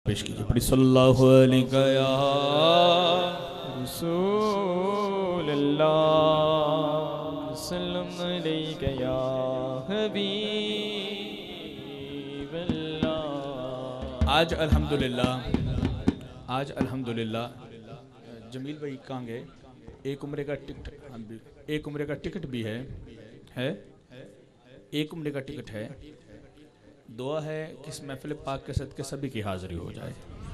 पेश कीजिए। बड़ी सल्लल्लाहु अलैहि या रसूल अल्लाह, सल्लल्लाहु अलैहि या हबीब अल्लाह। आज अल्हम्दुलिल्लाह जमील भाई कहाँ गए? एक उम्रे का टिकट भी है एक उम्रे का टिकट है। दुआ है कि इस महफिल पाक के सदके सभी की हाज़िरी हो जाए।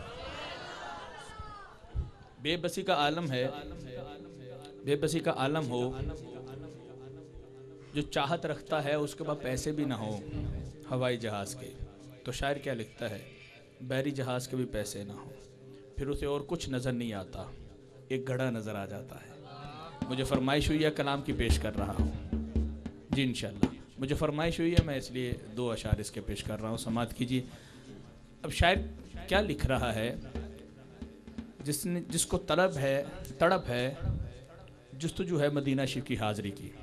बेबसी का आलम है, बेबसी का आलम हो, जो चाहत रखता है उसके पास पैसे भी ना हो हवाई जहाज़ के, तो शायर क्या लिखता है, बहरी जहाज़ के भी पैसे ना हो, फिर उसे और कुछ नज़र नहीं आता, एक घड़ा नज़र आ जाता है। मुझे फरमाइश हुई है कलाम की पेश कर रहा हूँ जी, इंशाल्लाह मुझे फरमाइश हुई है, मैं इसलिए दो अशार इसके पेश कर रहा हूँ, समात कीजिए। अब शायर क्या लिख रहा है, जिसको तड़प है जुस्तजू है मदीना शरीफ की हाज़िरी की।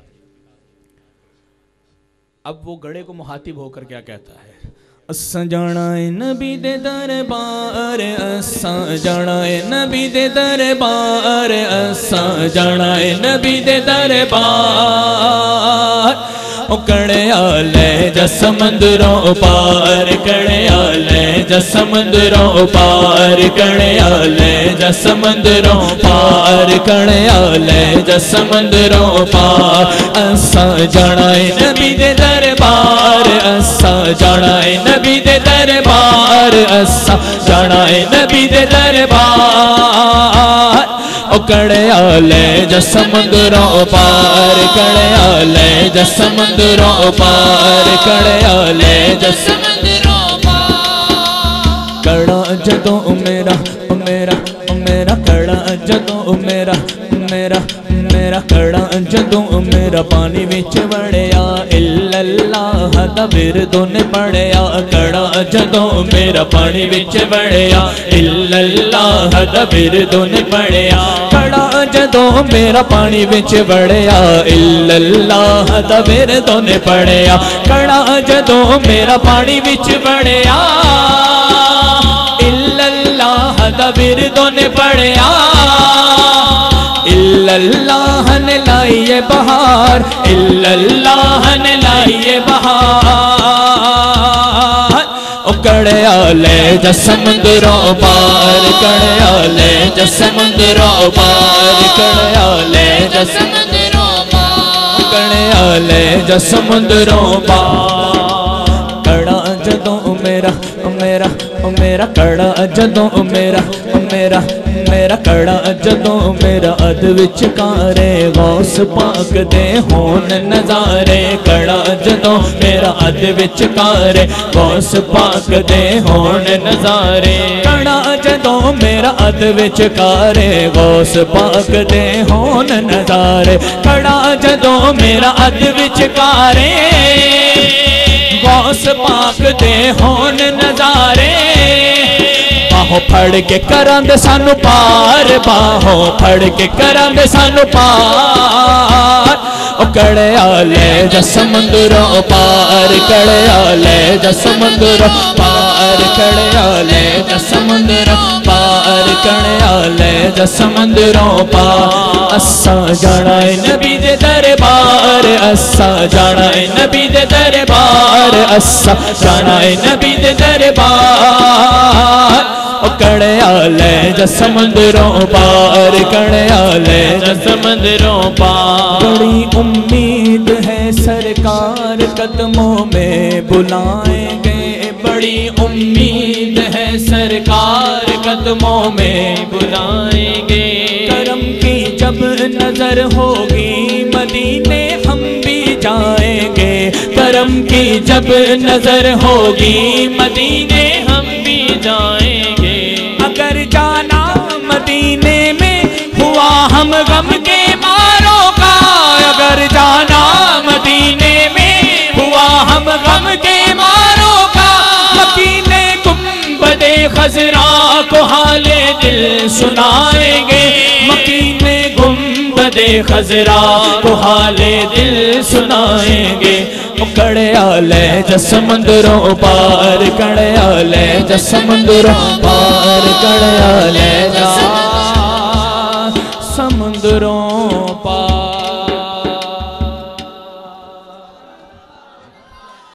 अब वो गड़े को मुहातिब होकर क्या कहता है, असा जाना है नबी दे दरबार, असा जाना है नबी दे दरबार, असा जाना है नबी दे दरबार। कड़े आले जा समंदरों पार, कड़े आले जा समंदरों पार, कड़े आले जा समंदरों पार, कड़े आले जा समंदरों पार। असा जाना है नबी दे दरबार, असा जाना है नबी दे दरबार, असा जाना है नबी दे दरबार। कड़े आले जा समंदरों पार, कड़े आले जा समंदरों पार, कड़े आले जा समंदरों पार। कड़ा जदों मेरा मेरा मेरा कड़ा जदों मेरा मेरा मेरा कड़ा जदों मेरा पानी विच वड़िया, इल्लल्लाह दा बिरदों ने पढ़िया। कड़ा जदों मेरा पानी विच वड़िया, इल्लल्लाह दा बिरदों ने पढ़िया। कड़ा जदों मेरा पानी विच वड़िया, इल्लल्लाह दा बिरदों ने पढ़िया। कड़ा जदों मेरा पानी विच वड़िया, इल्लल्लाह दा बिरदों ने पढ़िया। इल्लल्लाह ने लाइए बहार, इल्लल्लाह ने लाइए बहार। कड़े आले जा समंदरों पार, कड़े आले जा समंदरों पार, कड़े आले जा समंदरों पार, कड़े आले जा समंदरों पार। कड़ा जदों मेरा मेरा मेरा कड़ा जदों मेरा मेरा मेरा कड़ा जदों मेरा अद विच कारे, गौस पाक दे होन नजारे। कड़ा जदों मेरा अद विच कारे, गौस पाक दे होन नजारे। कड़ा जदों मेरा अद विच कारे, गौस पाक दे होन नजारे। कड़ा जदों मेरा अद विच कारे, गौस पाक दे होन नजारे। बाहों फड़ के करांदे सानू पार, बाहों फड़ के करांदे सानू पार। कड़े आले जा समंदरों पार, कड़े आले जा समंदरों पार, कड़े आले जा समंदरों पार, कड़े आले जा समंदरों पार। असा जाना है नबी दे दरबार, असा जाना है नबी दे दरबार, असा जाना है नबी दे दरबार। कड़े आले जा समंदरों पार, कड़े आले जा समंदरों पार। बड़ी उम्मीद है सरकार कदमों में बुलाएंगे, बड़ी उम्मीद है सरकार कदमों में बुलाएंगे। करम की जब नजर होगी मदीने हम भी जाएंगे, करम की जब नजर होगी मदीने हम भी जाएंगे। अगर जाना मदीने में हुआ हम गम के मारों का, अगर जाना मदीने में हुआ हम गम के मारों का। मदीने गुंबदे खजरा को हाले दिल सुनाएंगे, मदीने गुंबदे खजरा को हाले दिल सुनाएंगे। कड़िया ले जा समुंदरों पार, कड़िया ले जा समुंदरों पार, कड़िया ले जा समुंदरों पार।